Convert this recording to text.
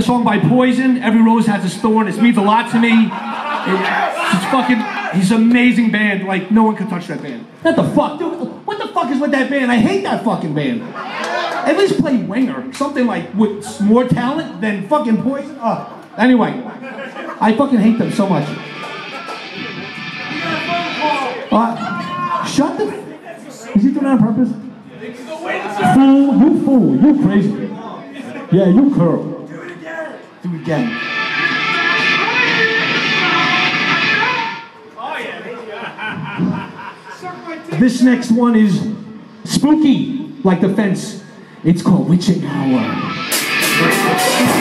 song by Poison, Every Rose Has Its Thorn. It means a lot to me. He's an amazing band. Like, no one can touch that band. What the fuck, dude? What the fuck is with that band? I hate that fucking band. At least play Winger. Something like with more talent than fucking Poison. Anyway, I fucking hate them so much. Shut the... Is he doing that on purpose? Fool, you fool, you crazy. Yeah, you curl. Do it again. Do it again. This next one is spooky, like the fence. It's called Witching Hour.